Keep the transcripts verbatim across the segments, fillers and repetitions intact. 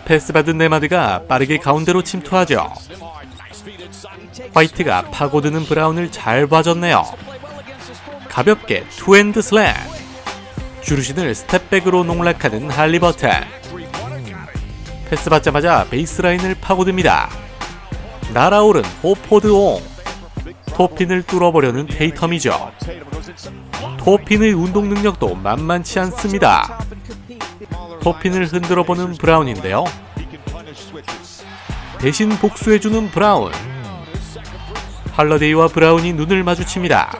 패스받은 네마드가 빠르게 가운데로 침투하죠. 화이트가 파고드는 브라운을 잘 봐줬네요. 가볍게 투핸드 슬램. 주루신을 스텝백으로 농락하는 할리버튼. 패스 받자마자 베이스라인을 파고듭니다. 날아오른 호포드 옹. 토핀을 뚫어보려는 테이텀이죠. 토핀의 운동 능력도 만만치 않습니다. 토핀을 흔들어보는 브라운인데요. 대신 복수해주는 브라운. 할러데이와 브라운이 눈을 마주칩니다.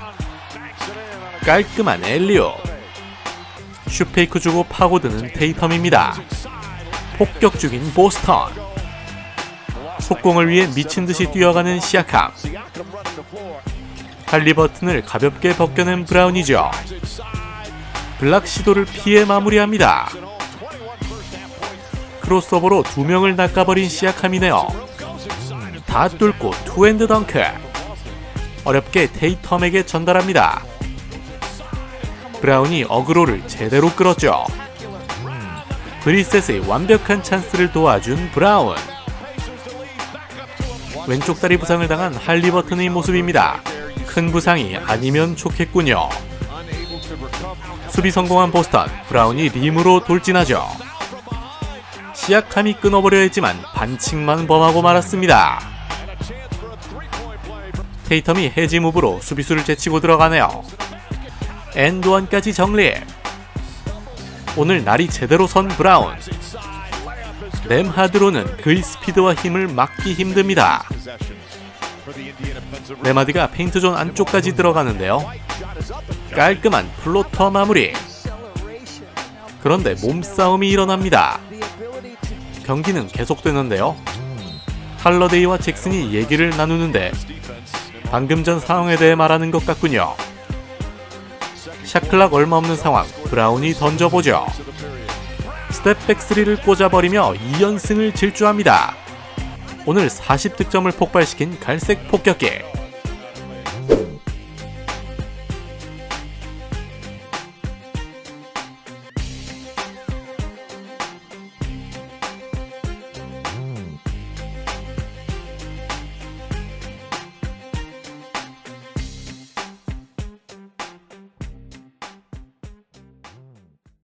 깔끔한 엘리오. 슈페이크 주고 파고드는 테이텀입니다. 폭격 중인 보스턴. 속공을 위해 미친듯이 뛰어가는 시아캄. 할리버튼을 가볍게 벗겨낸 브라운이죠. 블락 시도를 피해 마무리합니다. 크로스오버로 두 명을 낚아버린 시아캄이네요. 다 뚫고 투핸드 덩크. 어렵게 테이텀에게 전달합니다. 브라운이 어그로를 제대로 끌었죠. 브리셋의 완벽한 찬스를 도와준 브라운. 왼쪽 다리 부상을 당한 할리버튼의 모습입니다. 큰 부상이 아니면 좋겠군요. 수비 성공한 보스턴. 브라운이 림으로 돌진하죠. 시아캄이 끊어버려 했지만 반칙만 범하고 말았습니다. 테이텀이 해지 무브로 수비수를 제치고 들어가네요. 엔드원까지 정리. 오늘 날이 제대로 선 브라운. 램하드로는 그의 스피드와 힘을 막기 힘듭니다. 네마드가 페인트존 안쪽까지 들어가는데요. 깔끔한 플로터 마무리. 그런데 몸싸움이 일어납니다. 경기는 계속되는데요. 할러데이와 잭슨이 얘기를 나누는데 방금 전 상황에 대해 말하는 것 같군요. 샷클락 얼마 없는 상황. 브라운이 던져보죠. 스텝백 쓰리를 꽂아버리며 이 연승을 질주합니다. 오늘 사십 득점을 폭발시킨 갈색 폭격기.